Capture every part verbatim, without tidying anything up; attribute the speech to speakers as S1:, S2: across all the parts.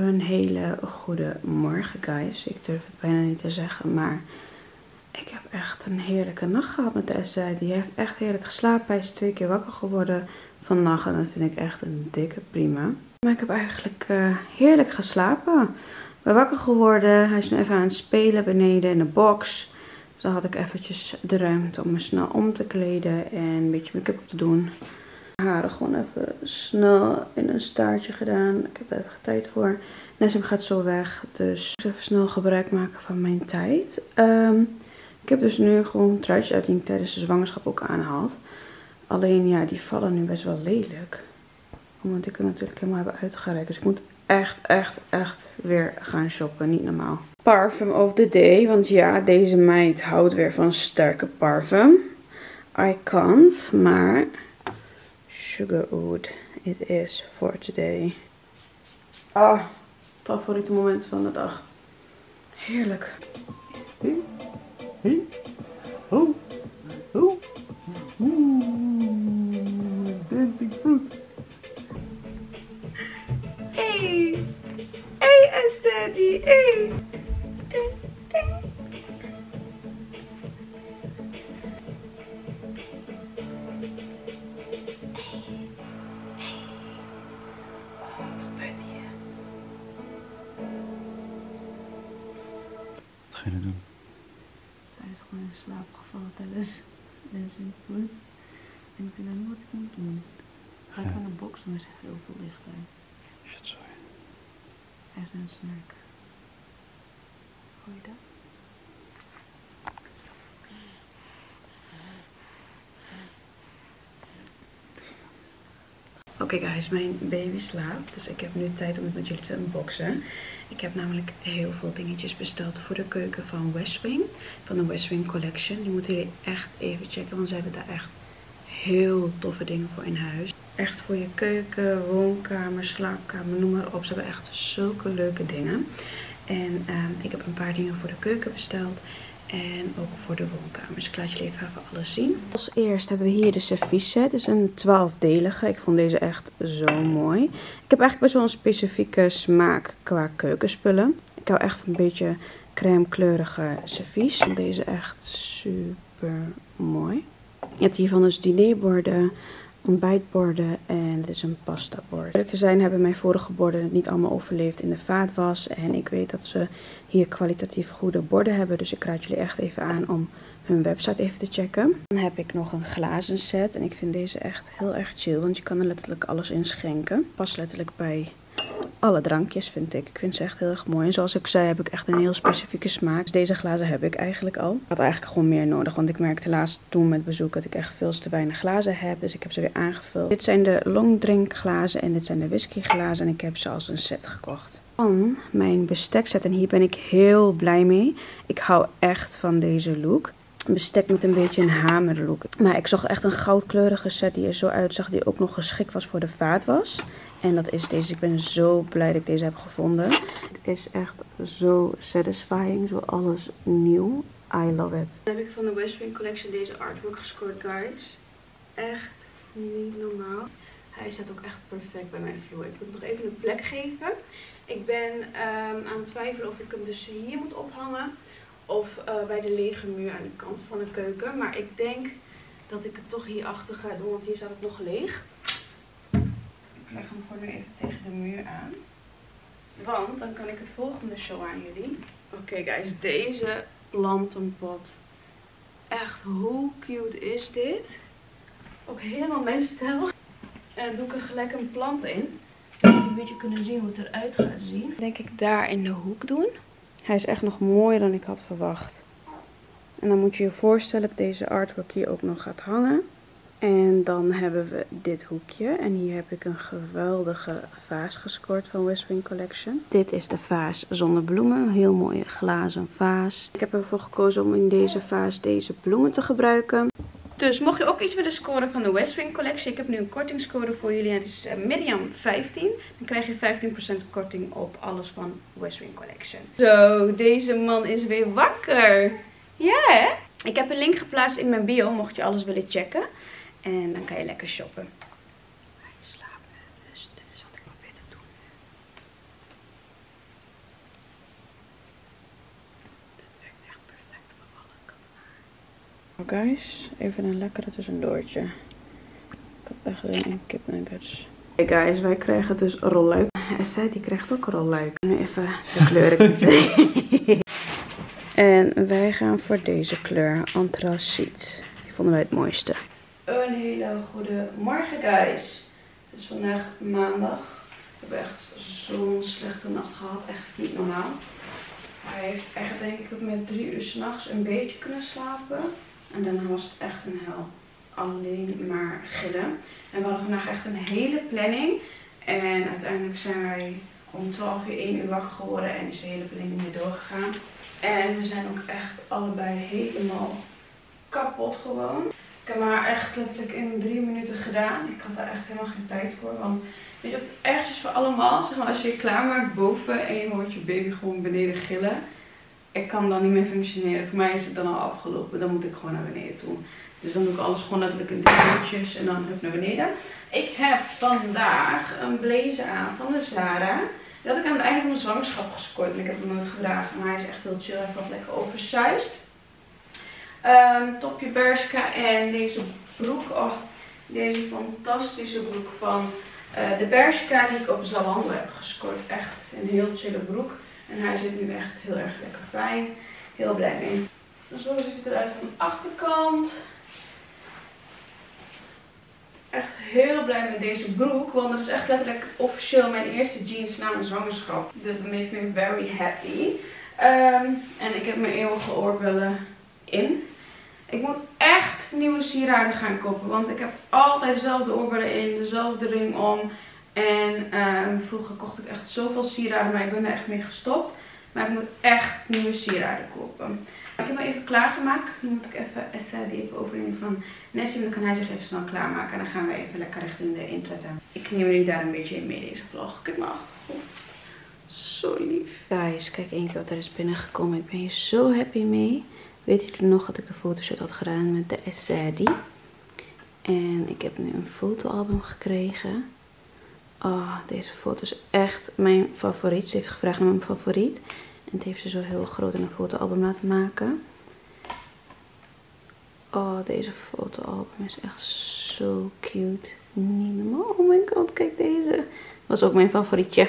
S1: Een hele goede morgen, guys. Ik durf het bijna niet te zeggen, maar ik heb echt een heerlijke nacht gehad met Tessa. Die heeft echt heerlijk geslapen. Hij is twee keer wakker geworden vannacht en dat vind ik echt een dikke prima. Maar ik heb eigenlijk uh, heerlijk geslapen. Ik ben wakker geworden. Hij is nu even aan het spelen beneden in de box. Dus dan had ik eventjes de ruimte om me snel om te kleden en een beetje make-up op te doen. Haren gewoon even snel in een staartje gedaan. Ik heb er even tijd voor. Nessim gaat zo weg. Dus ik even snel gebruik maken van mijn tijd. Um, ik heb dus nu gewoon truitjes uit die ik tijdens de zwangerschap ook aanhaald. Alleen ja, die vallen nu best wel lelijk. Omdat ik het natuurlijk helemaal heb uitgereikt. Dus ik moet echt, echt, echt weer gaan shoppen. Niet normaal. Parfum of the day. Want ja, deze meid houdt weer van sterke parfum. I can't. Maar Sugar Oud it is for today. Ah, favoriete moment van de dag. Heerlijk.
S2: Hey, hey, oh, oh, oeh, dancing fruit.
S1: Hey, hey Asadi, hey.
S2: Wat ga je nou doen?
S1: Hij is gewoon in slaap gevallen tijdens dancing fruit. En ik weet niet wat ik moet doen. Ga ik aan de box doen, is heel veel licht uit.
S2: Shit, sorry.
S1: Hij is een snack. Hoor je dat? Oké okay guys, mijn baby slaapt. Dus ik heb nu tijd om het met jullie te unboxen. Ik heb namelijk heel veel dingetjes besteld voor de keuken van Westwing. Van de Westwing Collection. Die moeten jullie echt even checken. Want ze hebben daar echt heel toffe dingen voor in huis. Echt voor je keuken, woonkamer, slaapkamer, noem maar op. Ze hebben echt zulke leuke dingen. En um, ik heb een paar dingen voor de keuken besteld. En ook voor de woonkamers. Ik laat jullie even, even alles zien. Als eerst hebben we hier de servies set. Het is een twaalfdelige. Ik vond deze echt zo mooi. Ik heb eigenlijk best wel een specifieke smaak qua keukenspullen. Ik hou echt van een beetje crème kleurige servies. Ik vond deze echt super mooi. Je hebt hiervan dus dinerborden, ontbijtborden en dit is een pasta bord. Eerlijk te zijn hebben mijn vorige borden het niet allemaal overleefd in de vaatwas. En ik weet dat ze hier kwalitatief goede borden hebben. Dus ik raad jullie echt even aan om hun website even te checken. Dan heb ik nog een glazen set. En ik vind deze echt heel erg chill. Want je kan er letterlijk alles in schenken. Past letterlijk bij alle drankjes vind ik. Ik vind ze echt heel erg mooi. En zoals ik zei heb ik echt een heel specifieke smaak. Dus deze glazen heb ik eigenlijk al. Ik had eigenlijk gewoon meer nodig. Want ik merkte laatst toen met bezoek dat ik echt veel te weinig glazen heb. Dus ik heb ze weer aangevuld. Dit zijn de longdrink glazen en dit zijn de whisky glazen. En ik heb ze als een set gekocht. Dan mijn bestekset. En hier ben ik heel blij mee. Ik hou echt van deze look. Een bestek met een beetje een hamerlook. Maar ik zocht echt een goudkleurige set die er zo uitzag. Die ook nog geschikt was voor de vaatwas. En dat is deze. Ik ben zo blij dat ik deze heb gevonden. Het is echt zo satisfying. Zo alles nieuw. I love it. Dan heb ik van de Westwing Collection deze artwork gescoord, guys. Echt niet normaal. Hij staat ook echt perfect bij mijn vloer. Ik moet nog even een plek geven. Ik ben um, aan het twijfelen of ik hem dus hier moet ophangen. Of uh, bij de lege muur aan de kant van de keuken. Maar ik denk dat ik het toch hier achter ga doen. Want hier staat het nog leeg. Ik leg hem voor nu even tegen de muur aan. Want dan kan ik het volgende show aan jullie. Oké okay guys, deze plantenpot. Echt, hoe cute is dit? Ook helemaal mijn stijl. En dan doe ik er gelijk een plant in. Zodat jullie een beetje kunnen zien hoe het eruit gaat zien. Denk ik daar in de hoek doen. Hij is echt nog mooier dan ik had verwacht. En dan moet je je voorstellen dat deze artwork hier ook nog gaat hangen. En dan hebben we dit hoekje. En hier heb ik een geweldige vaas gescoord van Westwing Collection. Dit is de vaas zonder bloemen. Een heel mooie glazen vaas. Ik heb ervoor gekozen om in deze vaas deze bloemen te gebruiken. Dus mocht je ook iets willen scoren van de Westwing Collection. Ik heb nu een kortingscode voor jullie. En het is uh, Miriam vijftien. Dan krijg je vijftien procent korting op alles van Westwing Collection. Zo, deze man is weer wakker. Ja hè? Ik heb een link geplaatst in mijn bio. Mocht je alles willen checken. En dan kan je lekker shoppen. Hij slaapt. Dus dit is wat ik probeer te doen. Guys, even een lekkere tussendoortje. Ik heb echt zin in kipnuggets. Hey guys, wij krijgen dus rolluik. Esther die krijgt ook rolluik. Nu even de kleuren kiezen. En wij gaan voor deze kleur, antraciet. Die vonden wij het mooiste. Een hele goede morgen guys. Het is vandaag maandag. Ik heb echt zo'n slechte nacht gehad. Echt niet normaal. Hij heeft echt denk ik tot met drie uur 's nachts een beetje kunnen slapen. En daarna was het echt een hel. Alleen maar gillen. En we hadden vandaag echt een hele planning. En uiteindelijk zijn wij om twaalf uur, één uur wakker geworden. En is de hele planning niet meer doorgegaan. En we zijn ook echt allebei helemaal kapot gewoon. Ik heb maar echt letterlijk in drie minuten gedaan. Ik had daar echt helemaal geen tijd voor. Want weet je wat het ergste is voor allemaal? Zeg maar als je je klaarmaakt boven en je hoort je baby gewoon beneden gillen. Ik kan dan niet meer functioneren. Voor mij is het dan al afgelopen. Dan moet ik gewoon naar beneden toe. Dus dan doe ik alles gewoon letterlijk in drie minuutjes en dan hup naar beneden. Ik heb vandaag een blazer aan van de Zara. Die had ik aan het einde van mijn zwangerschap gescoord. En ik heb hem nooit gedragen. Maar hij is echt heel chill. Hij valt lekker oversized. Um, topje Bershka en deze broek. Oh, deze fantastische broek van uh, de Bershka die ik op Zalando heb gescoord. Echt een heel chille broek. En hij zit nu echt heel erg lekker fijn. Heel blij mee. Dus zo ziet het eruit van de achterkant. Echt heel blij met deze broek. Want het is echt letterlijk officieel mijn eerste jeans na mijn zwangerschap. Dus dat makes me very happy. Um, en ik heb mijn eeuwige oorbellen in. Ik moet echt nieuwe sieraden gaan kopen. Want ik heb altijd dezelfde oorbellen in. Dezelfde ring om. En um, vroeger kocht ik echt zoveel sieraden. Maar ik ben er echt mee gestopt. Maar ik moet echt nieuwe sieraden kopen. Ik heb me even klaargemaakt. Nu moet ik even Esther die even overnemen van Nessie. Dan kan hij zich even snel klaarmaken. En dan gaan we even lekker richting de intretten. Ik neem jullie daar een beetje in mee deze vlog. Kijk mijn achtergrond. Zo lief. Guys, kijk één keer wat er is binnengekomen. Ik ben hier zo happy mee. Weet jullie nog dat ik de fotoshoot had gedaan met de Esther? En ik heb nu een fotoalbum gekregen. Oh, deze foto is echt mijn favoriet. Ze heeft gevraagd naar mijn favoriet. En het heeft ze zo heel groot in een fotoalbum laten maken. Oh, deze fotoalbum is echt zo cute. Niet normaal. Oh my god, kijk deze. Dat was ook mijn favorietje.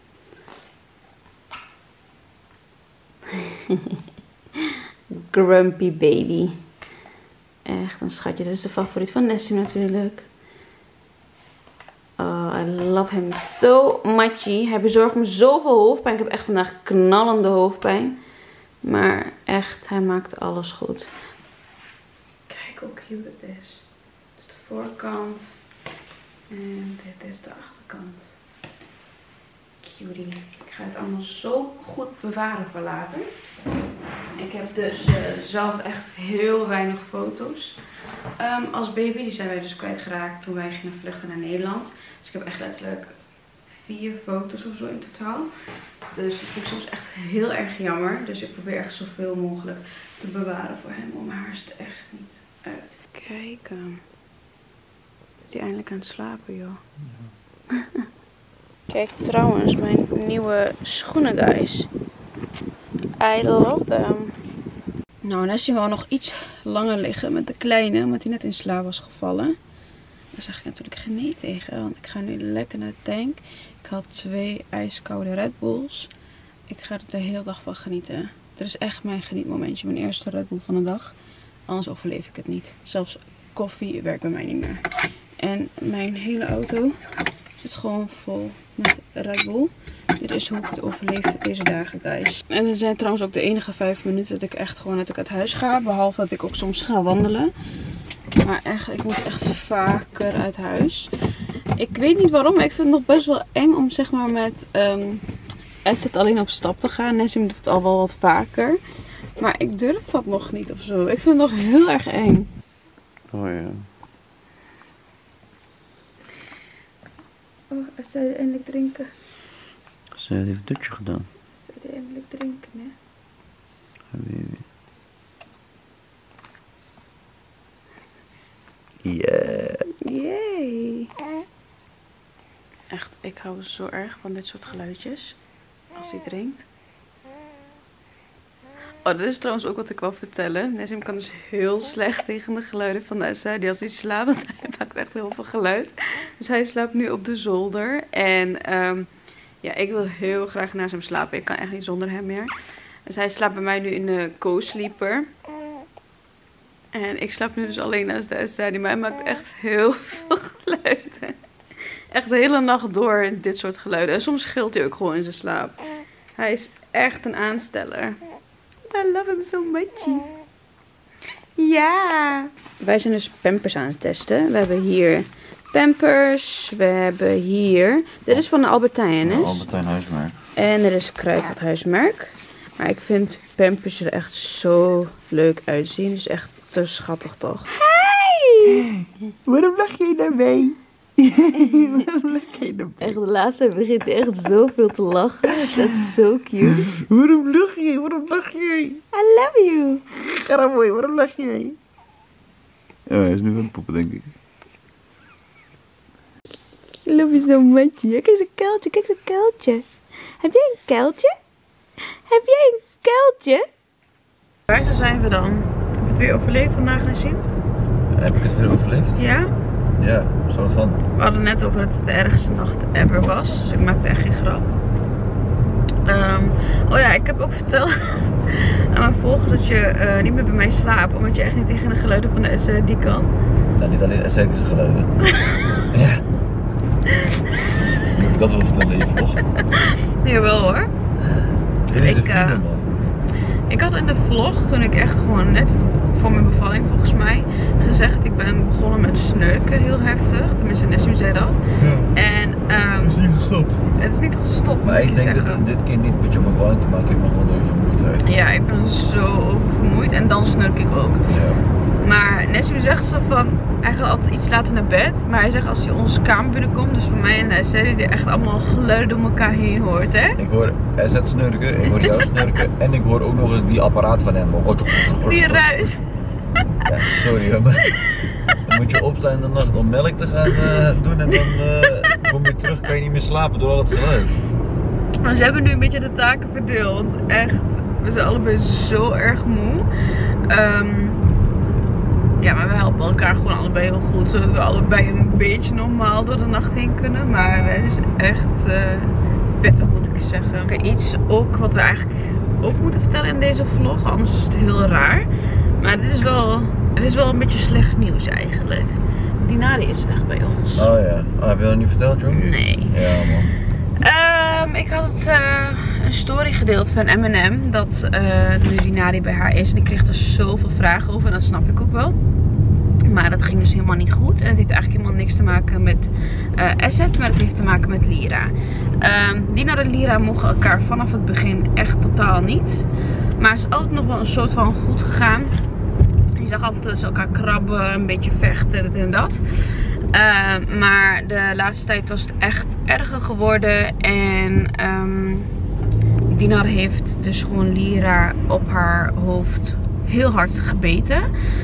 S1: Grumpy baby. Echt een schatje. Dit is de favoriet van Nessie natuurlijk. Oh, I love him so much. Hij bezorgt me zoveel hoofdpijn. Ik heb echt vandaag knallende hoofdpijn. Maar echt, hij maakt alles goed. Kijk hoe cute het is. Dit is de voorkant. En dit is de achterkant. Cutie. Ik ga het allemaal zo goed bewaren voor later. Ik heb dus uh, zelf echt heel weinig foto's. Um, als baby, die zijn wij dus kwijtgeraakt toen wij gingen vluchten naar Nederland. Dus ik heb echt letterlijk vier foto's of zo in totaal. Dus dat vind ik soms echt heel erg jammer. Dus ik probeer echt zoveel mogelijk te bewaren voor hem. Want mijn haar is er echt niet uit. Kijk, um, is hij eindelijk aan het slapen, joh. Ja. Kijk trouwens, mijn nieuwe schoenen, guys. I love them. Nou, Nessie wou nog iets langer liggen met de kleine, omdat hij net in slaap was gevallen. Daar zeg ik natuurlijk geen nee tegen, want ik ga nu lekker naar de tank. Ik had twee ijskoude Red Bulls. Ik ga er de hele dag van genieten. Dit is echt mijn genietmomentje, mijn eerste Red Bull van de dag. Anders overleef ik het niet. Zelfs koffie werkt bij mij niet meer. En mijn hele auto zit gewoon vol met Red Bull. Dit is hoe ik het overleef deze dagen, guys. En dit zijn trouwens ook de enige vijf minuten dat ik echt gewoon dat ik uit huis ga. Behalve dat ik ook soms ga wandelen. Maar echt, ik moet echt vaker uit huis. Ik weet niet waarom, maar ik vind het nog best wel eng om zeg maar met um, Esther alleen op stap te gaan. Nessie doet het al wel wat vaker. Maar ik durf dat nog niet of zo. Ik vind het nog heel erg eng.
S2: Oh ja.
S1: Oh, Esther eindelijk drinken.
S2: Ze heeft een dutje gedaan.
S1: Ze wil eindelijk drinken, hè?
S2: Baby. Yeah.
S1: Yay. Echt, ik hou zo erg van dit soort geluidjes. Als hij drinkt. Oh, dit is trouwens ook wat ik wil vertellen. Nessim kan dus heel slecht tegen de geluiden van Nessa. Die als hij slaapt, want hij maakt echt heel veel geluid. Dus hij slaapt nu op de zolder. En um, ja, ik wil heel graag naast hem slapen. Ik kan echt niet zonder hem meer. Dus hij slaapt bij mij nu in de co-sleeper. En ik slaap nu dus alleen naast Nessa. Die mij maakt echt heel veel geluiden. Echt de hele nacht door dit soort geluiden. En soms gilt hij ook gewoon in zijn slaap. Hij is echt een aansteller. I love him so much. Ja. Wij zijn dus Pampers aan het testen. We hebben hier Pampers. We hebben hier... Dit is van de Albertijn, hè?
S2: Ja, Albertijn huismerk.
S1: En er is Kruidvat huismerk. Maar ik vind Pampers er echt zo leuk uitzien. Het is echt te schattig, toch? Hey!
S2: Waarom lach jij daarbij? Waarom lach jij daarbij?
S1: Echt, de laatste begint hij echt zoveel te lachen. Het is echt zo cute.
S2: Waarom lach jij? Waarom lach jij?
S1: I love you.
S2: Karamooi, waarom lach jij? Oh, hij is nu aan het poepen, denk ik.
S1: I love you so much. Kijk eens een kuiltje, kijk eens een kuiltje. Heb jij een kuiltje? Heb jij een kuiltje? Waar zo zijn we dan? Heb je het weer overleefd vandaag, Nessim?
S2: Heb ik het weer overleefd?
S1: Ja?
S2: Ja, soort van.
S1: We hadden net over dat het de ergste nacht ever was. Dus ik maakte echt geen grap. Um, oh ja, ik heb ook verteld aan mijn volgers dat je uh, niet meer bij mij slaapt. Omdat je echt niet tegen de geluiden van de S R D kan.
S2: Nou, niet alleen esthetische geluiden. Ja. Moet ik dat wel vertellen in je vlog?
S1: Jawel hoor. Ik, uh, ik had in de vlog, toen ik echt gewoon net voor mijn bevalling volgens mij, gezegd ik ben begonnen met snurken heel heftig. Tenminste, Nessim zei dat.
S2: Ja.
S1: En um,
S2: het is niet gestopt.
S1: Het is niet gestopt, moet
S2: maar
S1: ik
S2: ik
S1: je
S2: denk
S1: zeggen.
S2: dat dit keer niet met je bevalling te maken heeft, maar gewoon door je vermoeidheid.
S1: Ja, ik ben zo oververmoeid en dan snurk ik ook.
S2: Ja.
S1: Maar Nessim zegt zo van, hij gaat altijd iets later naar bed. Maar hij zegt als hij onze kamer binnenkomt, dus voor mij en Nessa, die echt allemaal geluiden door elkaar heen hoort, hè?
S2: Ik hoor S Z snurken, ik hoor jou snurken en ik hoor ook nog eens die apparaat van hem.
S1: Die ruis.
S2: Ja, sorry maar dan moet je opstaan in de nacht om melk te gaan uh, doen en dan uh, kom je terug, kan je niet meer slapen door al het geluid.
S1: Maar ze hebben nu een beetje de taken verdeeld. Echt, we zijn allebei zo erg moe. Um, ja, maar we helpen elkaar gewoon allebei heel goed. Zodat we allebei een beetje normaal door de nacht heen kunnen. Maar het is echt uh, pittig, moet ik zeggen. Okay, iets ook wat we eigenlijk ook moeten vertellen in deze vlog. Anders is het heel raar. Maar dit is wel, dit is wel een beetje slecht nieuws eigenlijk. Dinari is weg bij ons.
S2: Oh ja. Oh, heb je dat niet verteld, joh?
S1: Nee.
S2: Ja, man.
S1: Um, ik had het, uh, een story gedeeld van M en M dat uh, nu Dinari bij haar is. En ik kreeg er zoveel vragen over en dat snap ik ook wel. Maar dat ging dus helemaal niet goed. En het heeft eigenlijk helemaal niks te maken met uh, Asset, maar het heeft te maken met Lira. Um, Dinari en Lira mogen elkaar vanaf het begin echt totaal niet. Maar het is altijd nog wel een soort van goed gegaan. Je zag af en toe dat ze elkaar krabben, een beetje vechten, dit en dat. Uh, maar de laatste tijd was het echt erger geworden. En um, Dinar heeft dus gewoon Lira op haar hoofd heel hard gebeten.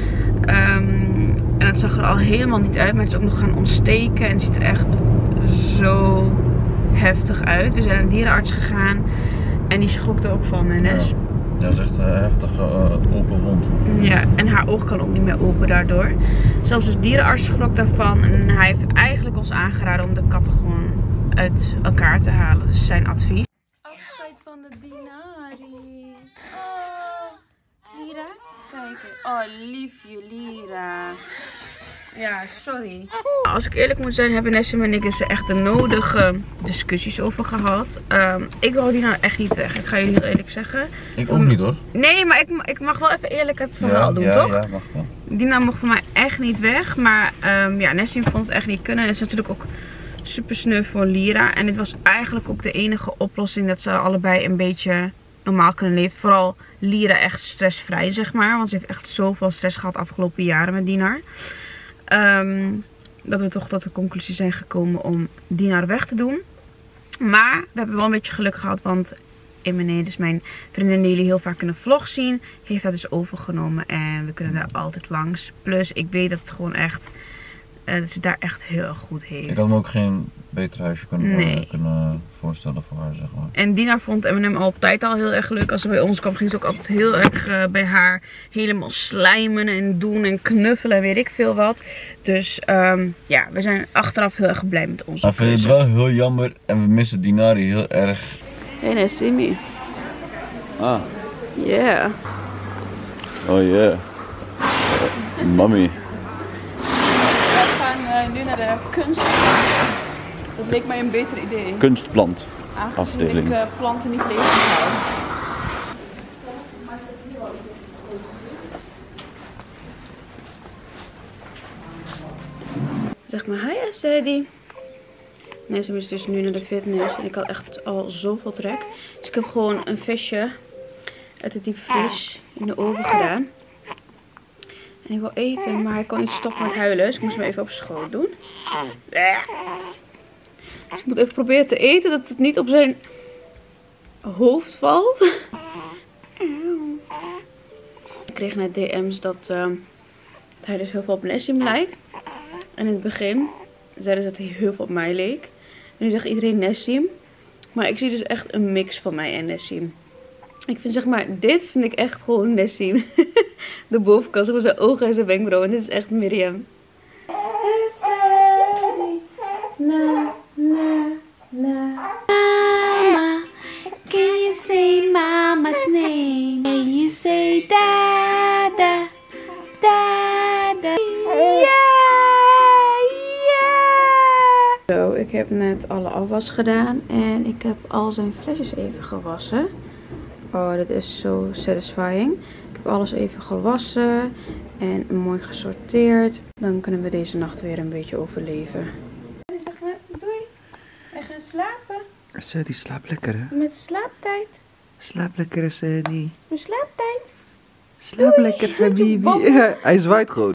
S1: Um, en het zag er al helemaal niet uit, maar het is ook nog gaan ontsteken. En het ziet er echt zo heftig uit. We zijn naar een dierenarts gegaan en die schrok er ook van. En
S2: ja. Ja, dat is echt een heftige uh, open wond.
S1: Ja, en haar oog kan ook niet meer open daardoor. Zelfs de dierenarts schrok daarvan. En hij heeft eigenlijk ons aangeraden om de katten gewoon uit elkaar te halen. Dus zijn advies. Afscheid van de Dinari. Oh, Lira, kijk. Oh, liefje Lira. Ja, sorry. Als ik eerlijk moet zijn, hebben Nessim en ik er echt de nodige discussies over gehad. Um, ik wil die nou echt niet weg. Ik ga jullie heel eerlijk zeggen.
S2: Ik ook niet hoor.
S1: Nee, maar ik, ik mag wel even eerlijk het verhaal
S2: ja,
S1: doen,
S2: ja,
S1: toch?
S2: Ja, mag wel.
S1: Dina mocht voor mij echt niet weg. Maar um, ja, Nessim vond het echt niet kunnen. En het is natuurlijk ook super sneu voor Lira. En dit was eigenlijk ook de enige oplossing dat ze allebei een beetje normaal kunnen leven. Vooral Lira echt stressvrij, zeg maar. Want ze heeft echt zoveel stress gehad de afgelopen jaren met Dinar. Um, dat we toch tot de conclusie zijn gekomen om Dinar weg te doen. Maar we hebben wel een beetje geluk gehad. Want Emene, dus mijn vriendin die jullie heel vaak in de vlog zien, heeft dat dus overgenomen. En we kunnen daar altijd langs. Plus ik weet dat het gewoon echt Uh, dat ze daar echt heel erg goed heeft.
S2: Ik had me ook geen beter huisje kunnen,
S1: nee.
S2: kunnen voorstellen voor haar, zeg maar.
S1: En Dina vond M en M altijd al heel erg leuk. Als ze bij ons kwam, ging ze ook altijd heel erg uh, bij haar helemaal slijmen en doen en knuffelen en weet ik veel wat. Dus um, ja, we zijn achteraf heel erg blij met onze
S2: Maar vind je het wel heel jammer en we missen Dinari heel erg.
S1: Hey Nassimi.
S2: Ah.
S1: Yeah.
S2: Oh yeah. Uh, mommy.
S1: We gaan uh, nu naar de kunst. Dat leek mij een beter idee.
S2: Kunstplant.
S1: Aangezien ik uh, planten niet levend hou. Zeg maar, hi Sadie. Nassimi is dus nu naar de fitness en ik had echt al zoveel trek. Dus ik heb gewoon een visje uit de diepvries in de oven gedaan. En ik wil eten, maar hij kon niet stoppen met huilen. Dus ik moest hem even op schoot doen. Dus ik moet even proberen te eten dat het niet op zijn hoofd valt. Ik kreeg net D M's dat, uh, dat hij dus heel veel op Nassim lijkt. En in het begin zeiden ze dat hij heel veel op mij leek. En nu zegt iedereen Nassim. Maar ik zie dus echt een mix van mij en Nassim. Ik vind zeg maar, dit vind ik echt gewoon Nassim. De bovenkant, met zijn ogen en zijn wenkbrauwen. En dit is echt Miriam. Na, na, na. Mama, can you say mama's name? Can you say dada, dada? Yeah, yeah. Zo, ik heb net alle afwas gedaan en ik heb al zijn flesjes even gewassen. Oh, dit is zo satisfying. Ik heb alles even gewassen en mooi gesorteerd. Dan kunnen we deze nacht weer een beetje overleven. Zeg maar, doei. Wij gaan slapen.
S3: Sadie, slaap lekker hè?
S1: Met slaaptijd.
S3: Slaap lekker Sadie.
S1: Met slaaptijd.
S3: Slaap
S1: Doei.
S3: lekker Habibi.
S1: Doei.
S3: Hij zwaait gewoon.